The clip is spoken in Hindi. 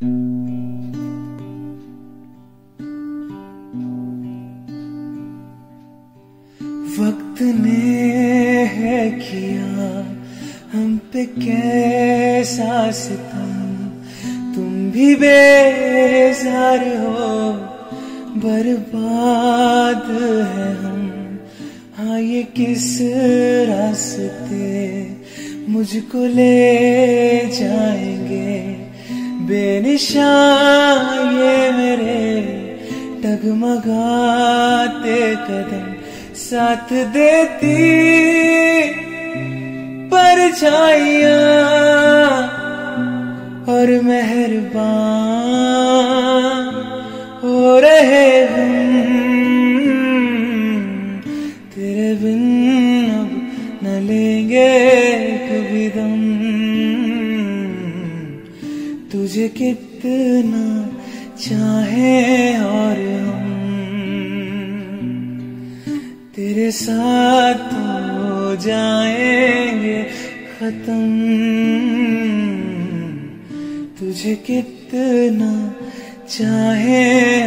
वक्त ने है किया हम पे कैसा सितम, तुम भी बेजार हो, बर्बाद है हम। हाँ ये किस रास्ते मुझको ले जाएंगे, बेनिशान ये मेरे डगमगाते कदम, साथ देती परछाइयां और मेहरबान हो रहे हम। तेरे बिन अब न लेंगे कभी दम, तुझे कितना चाहे और हम तेरे साथ हो जाएंगे खत्म, तुझे कितना चाहे